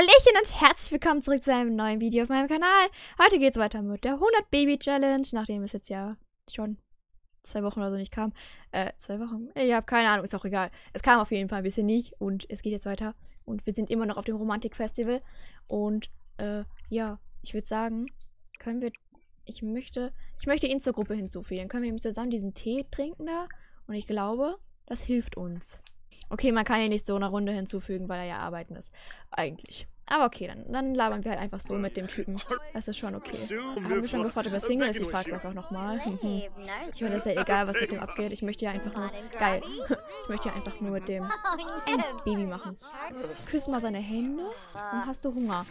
Hallöchen und herzlich willkommen zurück zu einem neuen Video auf meinem Kanal. Heute geht es weiter mit der 100 Baby Challenge, nachdem es jetzt ja schon 2 Wochen oder so nicht kam. 2 Wochen? Ich habe keine Ahnung, ist auch egal. Es kam auf jeden Fall ein bisschen nicht und es geht jetzt weiter. Und wir sind immer noch auf dem Romantik-Festival. Und ja, ich würde sagen, ich möchte ihn zur Gruppe hinzufügen. Dann können wir nämlich zusammen diesen Tee trinken da. Und ich glaube, das hilft uns. Okay, man kann ihn nicht so einer Runde hinzufügen, weil er ja arbeiten ist. Eigentlich. Aber okay, dann labern wir halt einfach so mit dem Typen. Das ist schon okay. Haben wir schon gefragt, ob er Single ist? Ich frage es einfach nochmal. Ich meine, das ist ja egal, was mit dem abgeht. Ich möchte ja einfach nur... Geil. Ich möchte ja einfach nur mit dem ein Baby machen. Küss mal seine Hände und hast du Hunger.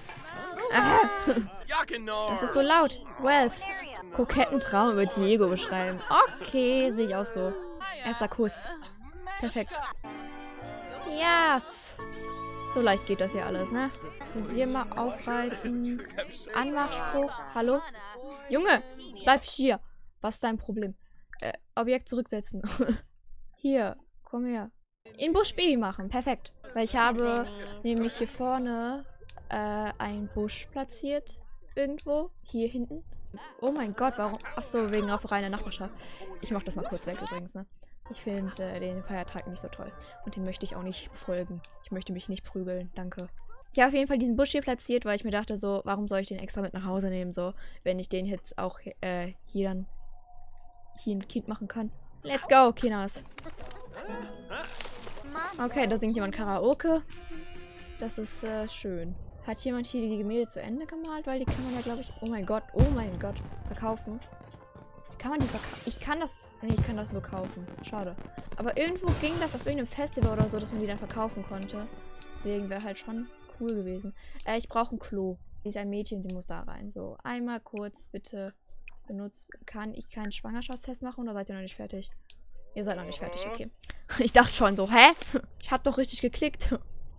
Das ist so laut. Well. Koketten Traum über Diego beschreiben. Okay, sehe ich auch so. Erster Kuss. Perfekt. Yes. So leicht geht das hier alles, ne? Frisier mal aufreizend. Anmachspruch. Hallo? Junge, bleib hier. Was ist dein Problem? Objekt zurücksetzen. Hier, komm her. In Busch Baby machen. Perfekt. Weil ich habe nämlich hier vorne einen Busch platziert. Irgendwo. Hier hinten. Oh mein Gott, warum? Achso, wegen Rafferei in der Nachbarschaft. Ich mach das mal kurz weg übrigens, ne? Ich finde den Feiertag nicht so toll. Und den möchte ich auch nicht befolgen. Ich möchte mich nicht prügeln. Danke. Ich habe auf jeden Fall diesen Busch hier platziert, weil ich mir dachte so, warum soll ich den extra mit nach Hause nehmen, so, wenn ich den jetzt auch hier ein Kind machen kann. Let's go, Kinas. Okay, da singt jemand Karaoke. Das ist schön. Hat jemand hier die Gemälde zu Ende gemalt? Weil die kann man ja, glaube ich... Oh mein Gott, verkaufen. Kann man die verkaufen? Ich kann das... Nee, ich kann das nur kaufen. Schade. Aber irgendwo ging das auf irgendeinem Festival oder so, dass man die dann verkaufen konnte. Deswegen wäre halt schon cool gewesen. Ich brauche ein Klo. Sie ist ein Mädchen, sie muss da rein. So, einmal kurz bitte benutzen. Kann ich keinen Schwangerschaftstest machen oder seid ihr noch nicht fertig? Ihr seid noch nicht fertig, okay. Ich dachte schon so, hä? Ich hab doch richtig geklickt.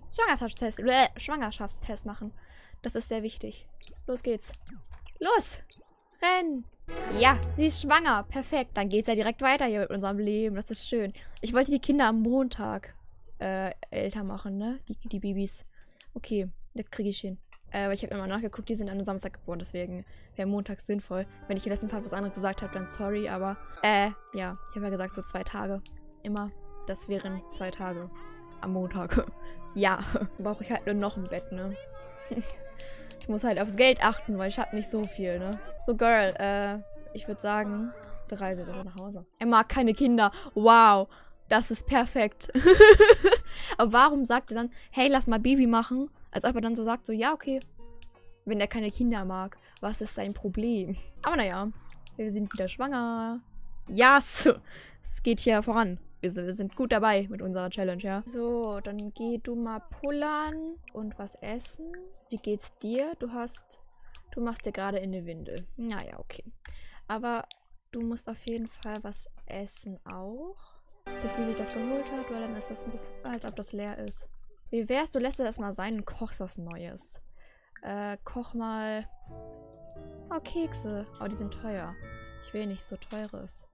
Schwangerschaftstest machen. Das ist sehr wichtig. Los geht's. Los! Renn! Ja, sie ist schwanger. Perfekt. Dann geht's ja direkt weiter hier mit unserem Leben. Das ist schön. Ich wollte die Kinder am Montag älter machen, ne? Die Babys. Okay, das kriege ich hin. Aber ich habe immer nachgeguckt, die sind an einem Samstag geboren. Deswegen wäre Montag sinnvoll. Wenn ich im letzten Part was anderes gesagt habe, dann sorry. Aber, ja. Ich habe ja gesagt, so 2 Tage. Immer. Das wären 2 Tage. Am Montag. Ja. Brauche ich halt nur noch ein Bett, ne? Ich muss halt aufs Geld achten, weil ich habe nicht so viel, ne? So, Girl, ich würde sagen, wir reisen jetzt nach Hause. Er mag keine Kinder. Wow, das ist perfekt. Aber warum sagt er dann, hey, lass mal Baby machen? Als ob er dann so sagt, so, ja, okay. Wenn er keine Kinder mag, was ist sein Problem? Aber naja, wir sind wieder schwanger. Ja, yes. Es geht hier voran. Wir sind gut dabei mit unserer Challenge, ja. So, dann geh du mal pullern und was essen. Wie geht's dir? Du machst dir gerade in die Windel. Naja, okay. Aber du musst auf jeden Fall was essen auch. Bis sie sich das geholt hat, weil dann ist das ein bisschen, als ob das leer ist. Wie wär's, du lässt das erstmal sein und kochst was Neues. Koch mal... Oh, Kekse. Aber die sind teuer. Ich will nicht so teures.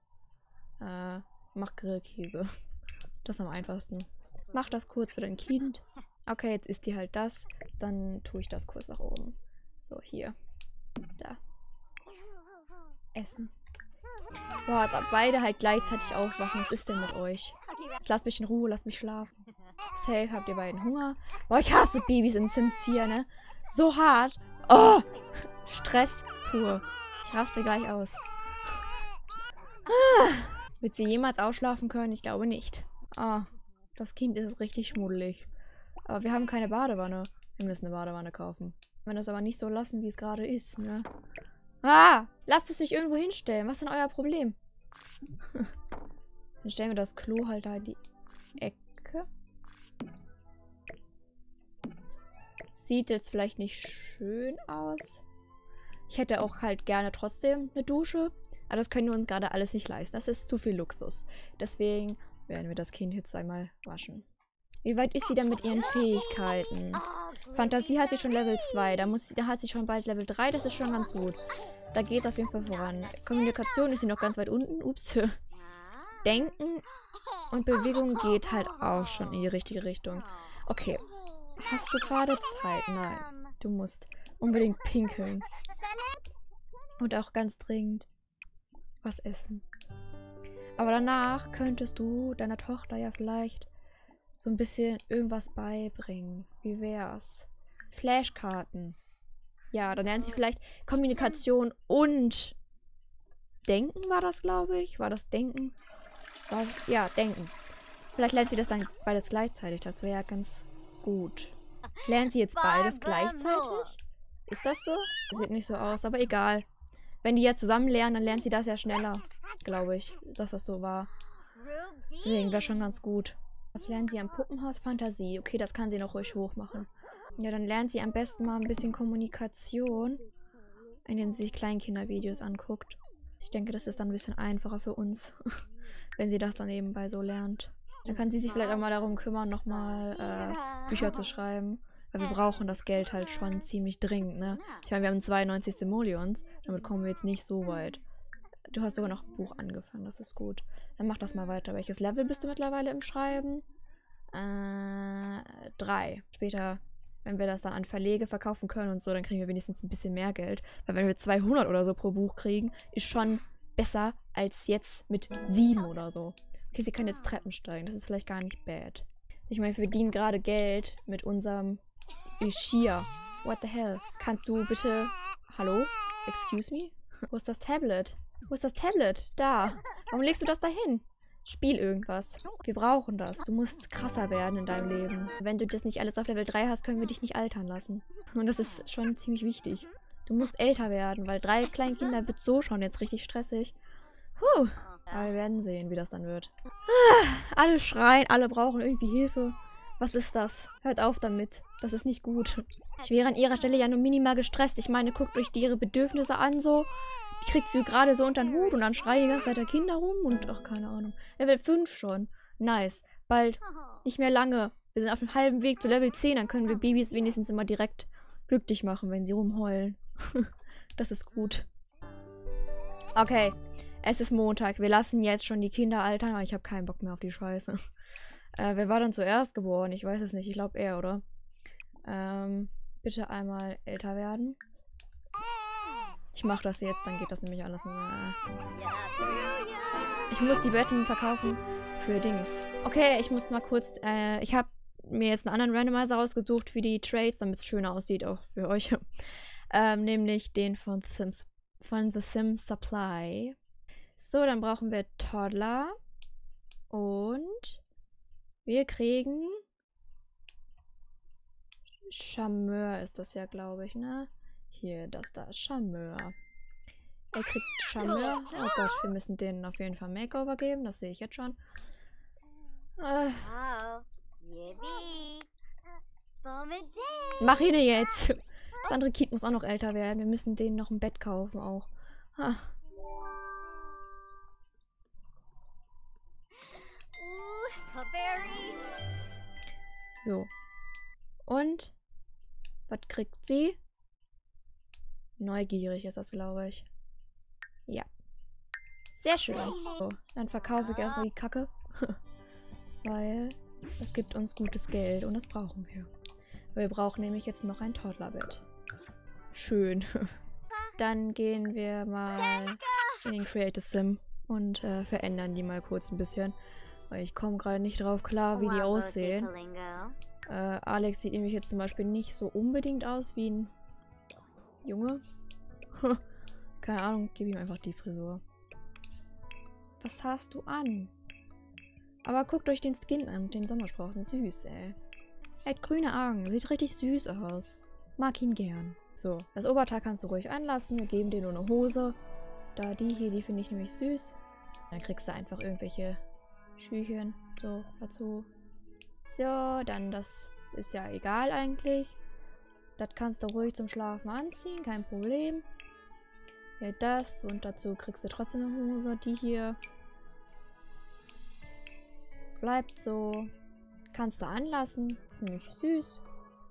Mach Grillkäse. Das ist am einfachsten. Mach das kurz für dein Kind. Okay, jetzt isst die halt das. Dann tue ich das kurz nach oben. So, hier. Da. Essen. Boah, als ob beide halt gleichzeitig aufwachen. Was ist denn mit euch? Jetzt lasst mich in Ruhe, lasst mich schlafen. Safe, habt ihr beiden Hunger? Boah, ich hasse Babys in Sims 4, ne? So hart. Oh! Stress pur. Ich raste gleich aus. Wird sie jemals ausschlafen können? Ich glaube nicht. Ah, das Kind ist richtig schmuddelig. Aber wir haben keine Badewanne. Wir müssen eine Badewanne kaufen. Wir das aber nicht so lassen, wie es gerade ist, ne? Ah, lasst es mich irgendwo hinstellen. Was ist denn euer Problem? Dann stellen wir das Klo halt da in die Ecke. Sieht jetzt vielleicht nicht schön aus. Ich hätte auch halt gerne trotzdem eine Dusche. Aber das können wir uns gerade alles nicht leisten. Das ist zu viel Luxus. Deswegen werden wir das Kind jetzt einmal waschen. Wie weit ist sie denn mit ihren Fähigkeiten? Fantasie hat sie schon Level 2. Da hat sie schon bald Level 3. Das ist schon ganz gut. Da geht es auf jeden Fall voran. Kommunikation ist sie noch ganz weit unten. Ups. Denken und Bewegung geht halt auch schon in die richtige Richtung. Okay. Hast du gerade Zeit? Nein. Du musst unbedingt pinkeln. Und auch ganz dringend was essen. Aber danach könntest du deiner Tochter ja vielleicht so ein bisschen irgendwas beibringen. Wie wär's? Flashkarten. Ja, dann lernt sie vielleicht Kommunikation und Denken war das, glaube ich. War das Denken? Ja, Denken. Vielleicht lernt sie das dann beides gleichzeitig. Das wäre ja ganz gut. Lernt sie jetzt beides gleichzeitig? Ist das so? Sieht nicht so aus, aber egal. Wenn die ja zusammen lernen, dann lernt sie das ja schneller. Glaube ich, dass das so war. Deswegen wäre schon ganz gut. Was lernt sie am Puppenhaus? Fantasie. Okay, das kann sie noch ruhig hoch machen. Ja, dann lernt sie am besten mal ein bisschen Kommunikation, indem sie sich Kleinkindervideos anguckt. Ich denke, das ist dann ein bisschen einfacher für uns, wenn sie das dann nebenbei so lernt. Dann kann sie sich vielleicht auch mal darum kümmern, nochmal Bücher zu schreiben. Weil wir brauchen das Geld halt schon ziemlich dringend, ne? Ich meine, wir haben 92 Simoleons. Damit kommen wir jetzt nicht so weit. Du hast sogar noch ein Buch angefangen, das ist gut. Dann mach das mal weiter. Welches Level bist du mittlerweile im Schreiben? 3. Später, wenn wir das dann an Verlege verkaufen können und so, dann kriegen wir wenigstens ein bisschen mehr Geld. Weil wenn wir 200 oder so pro Buch kriegen, ist schon besser als jetzt mit 7 oder so. Okay, sie kann jetzt Treppen steigen. Das ist vielleicht gar nicht bad. Ich meine, wir verdienen gerade Geld mit unserem Ishia. What the hell? Kannst du bitte... Hallo? Excuse me? Wo ist das Tablet? Wo ist das Tablet? Da. Warum legst du das da hin? Spiel irgendwas. Wir brauchen das. Du musst krasser werden in deinem Leben. Wenn du das nicht alles auf Level 3 hast, können wir dich nicht altern lassen. Und das ist schon ziemlich wichtig. Du musst älter werden, weil 3 Kleinkinder wird so schon jetzt richtig stressig. Puh. Aber wir werden sehen, wie das dann wird. Alle schreien, alle brauchen irgendwie Hilfe. Was ist das? Hört auf damit. Das ist nicht gut. Ich wäre an ihrer Stelle ja nur minimal gestresst. Ich meine, guckt euch ihre Bedürfnisse an, so. Die kriegt sie gerade so unter den Hut und dann schreien die ganze Zeit der Kinder rum und, ach, keine Ahnung. Level 5 schon. Nice. Bald. Nicht mehr lange. Wir sind auf dem halben Weg zu Level 10. Dann können wir Babys wenigstens immer direkt glücklich machen, wenn sie rumheulen. Das ist gut. Okay. Es ist Montag. Wir lassen jetzt schon die Kinder altern, aber ich habe keinen Bock mehr auf die Scheiße. Wer war dann zuerst geboren? Ich weiß es nicht. Ich glaube er, oder? Bitte einmal älter werden. Ich mache das jetzt, dann geht das nämlich alles. Ich muss die Betten verkaufen für Dings. Okay, ich muss mal kurz... ich habe mir jetzt einen anderen Randomizer rausgesucht für die Trades, damit es schöner aussieht, auch für euch. Nämlich den von The Sims Supply. So, dann brauchen wir Toddler. Und wir kriegen Charmeur ist das ja, glaube ich, ne? Hier, das da ist Charmeur. Er kriegt Charmeur. Oh Gott, wir müssen denen auf jeden Fall Makeover geben. Das sehe ich jetzt schon. Mach ihn jetzt. Das andere Kind muss auch noch älter werden. Wir müssen denen noch ein Bett kaufen auch. So. Und was kriegt sie? Neugierig ist das, glaube ich. Ja. Sehr schön. So, dann verkaufe ich erstmal die Kacke. Weil es gibt uns gutes Geld und das brauchen wir. Wir brauchen nämlich jetzt noch ein Toddlerbett. Schön. Dann gehen wir mal in den Creative Sim und verändern die mal kurz ein bisschen. Weil ich komme gerade nicht drauf klar, wie die aussehen. Alex sieht nämlich jetzt zum Beispiel nicht so unbedingt aus wie ein Junge. Keine Ahnung, gebe ihm einfach die Frisur. Was hast du an? Aber guckt euch den Skin an, den Sommersprossen. Süß, ey. Er hat grüne Augen. Sieht richtig süß aus. Mag ihn gern. So, das Oberteil kannst du ruhig anlassen. Wir geben dir nur eine Hose. Da die hier, die finde ich nämlich süß. Dann kriegst du einfach irgendwelche Schüchen so dazu. So, dann das ist ja egal eigentlich. Das kannst du ruhig zum Schlafen anziehen, kein Problem. Ja, das und dazu kriegst du trotzdem eine Hose. Die hier bleibt so. Kannst du anlassen. Ist nämlich süß.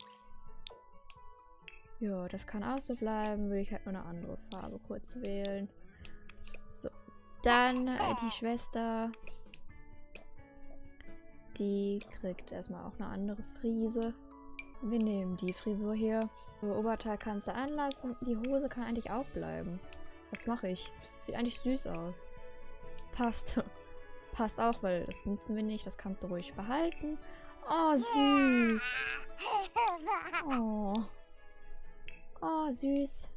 Ja, das kann auch so bleiben. Würde ich halt nur eine andere Farbe kurz wählen. So. Dann die Schwester. Die kriegt erstmal auch eine andere Frise. Wir nehmen die Frisur hier. Das Oberteil kannst du anlassen. Die Hose kann eigentlich auch bleiben. Was mache ich? Das sieht eigentlich süß aus. Passt. Passt auch, weil das nutzen wir nicht. Das kannst du ruhig behalten. Oh, süß. Oh. Oh, süß.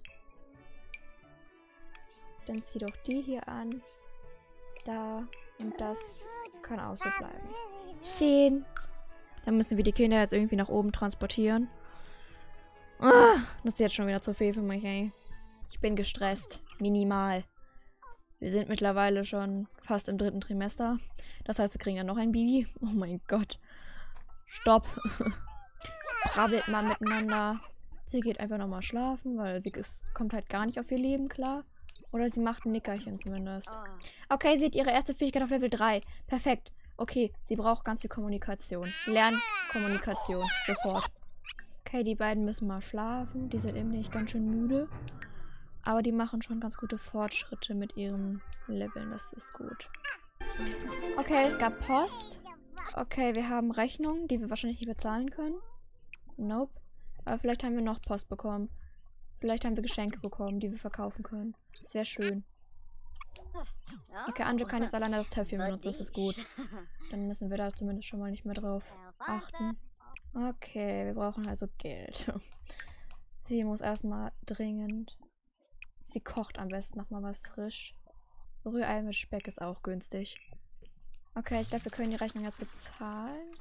Dann zieh doch die hier an. Da. Und das kann auch so bleiben. Schön. Dann müssen wir die Kinder jetzt irgendwie nach oben transportieren. Ah, das ist jetzt schon wieder zu viel für mich, ey. Ich bin gestresst. Minimal. Wir sind mittlerweile schon fast im 3. Trimester. Das heißt, wir kriegen dann noch ein Baby. Oh mein Gott. Stopp. Brabbelt mal miteinander. Sie geht einfach nochmal schlafen, weil sie kommt halt gar nicht auf ihr Leben klar. Oder sie macht ein Nickerchen zumindest. Okay, sie hat ihre erste Fähigkeit auf Level 3. Perfekt. Okay, sie braucht ganz viel Kommunikation. Lernkommunikation. Sofort. Okay, die beiden müssen mal schlafen. Die sind eben nicht ganz schön müde. Aber die machen schon ganz gute Fortschritte mit ihren Leveln. Das ist gut. Okay, es gab Post. Okay, wir haben Rechnungen, die wir wahrscheinlich nicht bezahlen können. Nope. Aber vielleicht haben wir noch Post bekommen. Vielleicht haben wir Geschenke bekommen, die wir verkaufen können. Das wäre schön. Okay, Anjo kann jetzt alleine das Töpfchen benutzen. Das ist gut. Dann müssen wir da zumindest schon mal nicht mehr drauf achten. Okay, wir brauchen also Geld. Sie muss erstmal dringend... Sie kocht am besten nochmal was frisch. Rührei mit Speck ist auch günstig. Okay, ich glaube, wir können die Rechnung jetzt bezahlen.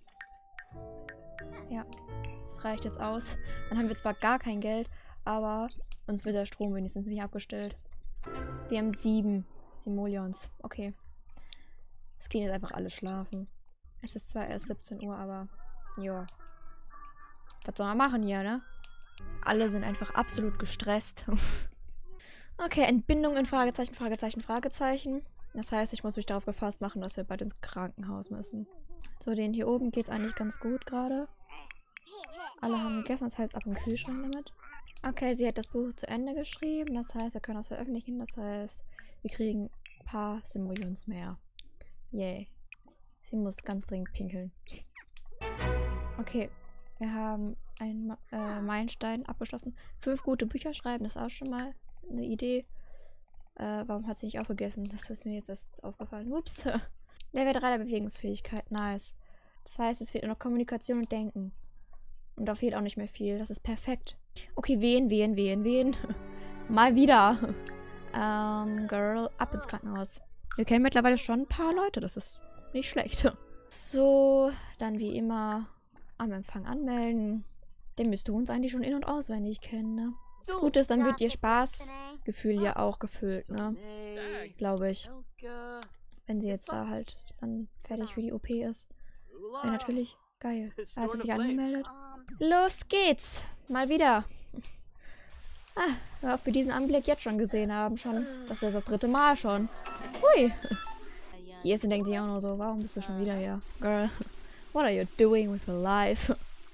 Ja, das reicht jetzt aus. Dann haben wir zwar gar kein Geld, aber uns wird der Strom wenigstens nicht abgestellt. Wir haben 7 Simoleons. Okay. Es gehen jetzt einfach alle schlafen. Es ist zwar erst 17 Uhr, aber ja. Was soll man machen hier, ne? Alle sind einfach absolut gestresst. Okay, Entbindung in Fragezeichen, Fragezeichen, Fragezeichen. Das heißt, ich muss mich darauf gefasst machen, dass wir bald ins Krankenhaus müssen. So, den hier oben geht es eigentlich ganz gut gerade. Alle haben gegessen, das heißt ab im Kühlschrank damit. Okay, sie hat das Buch zu Ende geschrieben. Das heißt, wir können das veröffentlichen. Das heißt, wir kriegen ein paar Simoleons mehr. Yay. Sie muss ganz dringend pinkeln. Okay, wir haben einen Meilenstein abgeschlossen. 5 gute Bücher schreiben, das ist auch schon mal eine Idee. Warum hat sie nicht aufgegessen? Das ist mir jetzt erst aufgefallen. Ups. Level 3 der Bewegungsfähigkeit. Nice. Das heißt, es fehlt nur noch Kommunikation und Denken. Und da fehlt auch nicht mehr viel. Das ist perfekt. Okay, wen. Mal wieder. Girl, ab ins Krankenhaus. Wir kennen mittlerweile schon ein paar Leute. Das ist nicht schlecht. So, dann wie immer am Empfang anmelden. Den müsst du uns eigentlich schon in- und auswendig kennen, ne? Das Gute ist, dann wird ihr Spaßgefühl ja auch gefüllt, ne? Glaube ich. Wenn sie jetzt da halt dann fertig für die OP ist. Wäre natürlich geil. Da hat sie sich angemeldet. Los geht's! Mal wieder. Ah, weil wir diesen Anblick jetzt schon gesehen haben. Das ist das 3. Mal schon. Hui. Die erste denkt sich auch nur so, warum bist du schon wieder hier? Girl, what are you doing with your life?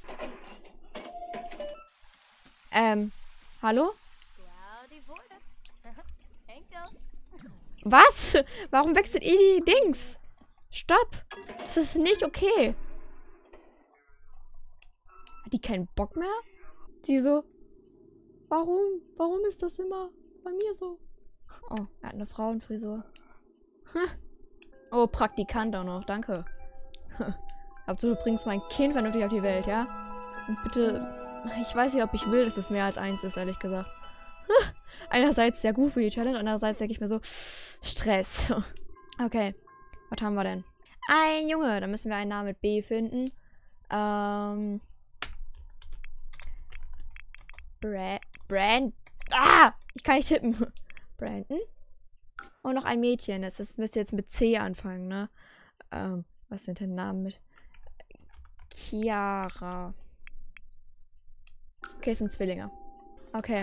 Hallo? Was? Warum wechselt ihr die Dings? Stopp! Das ist nicht okay. Hat die keinen Bock mehr? Die so, warum? Warum ist das immer bei mir so? Oh, er hat eine Frauenfrisur. Oh, Praktikant auch noch, danke. Hauptsache du bringst mein Kind vernünftig auf die Welt, ja? Und bitte... Ich weiß nicht, ob ich will, dass es mehr als 1 ist, ehrlich gesagt. Einerseits sehr gut für die Challenge, andererseits denke ich mir so, Stress. Okay, was haben wir denn? Ein Junge, da müssen wir einen Namen mit B finden. Ich kann nicht tippen. Brandon. Und noch ein Mädchen, das müsste jetzt mit C anfangen, ne? Was sind denn Namen mit? Chiara. Okay, es sind Zwillinge. Okay.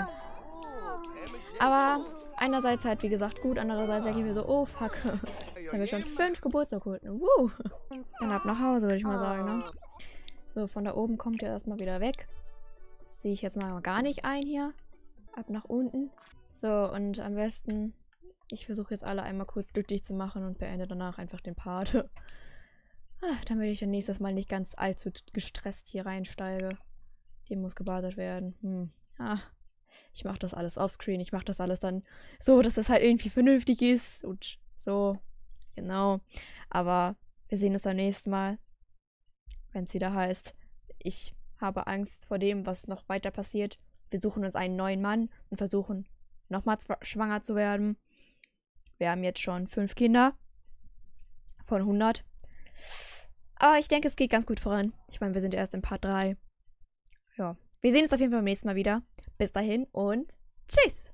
Aber einerseits halt, wie gesagt, gut. Andererseits denke ich mir so, oh, fuck. Jetzt haben wir schon 5 Geburtsurkunden. Dann ab nach Hause, würde ich mal sagen, ne? So, von da oben kommt ihr erstmal wieder weg. Das sehe ich jetzt mal gar nicht ein hier. Ab nach unten. So, und am besten, ich versuche jetzt alle einmal kurz glücklich zu machen und beende danach einfach den Part. Damit ich dann nächstes Mal nicht ganz allzu gestresst hier reinsteige. Hier muss gebadet werden. Ich mache das alles offscreen. Ich mache das alles dann so, dass das halt irgendwie vernünftig ist. Und so. Genau. Aber wir sehen uns beim nächsten Mal. Wenn es wieder heißt, ich habe Angst vor dem, was noch weiter passiert. Wir suchen uns einen neuen Mann und versuchen, nochmal schwanger zu werden. Wir haben jetzt schon 5 Kinder. Von 100. Aber ich denke, es geht ganz gut voran. Ich meine, wir sind erst in Part 3. Ja. Wir sehen uns auf jeden Fall beim nächsten Mal wieder. Bis dahin und tschüss!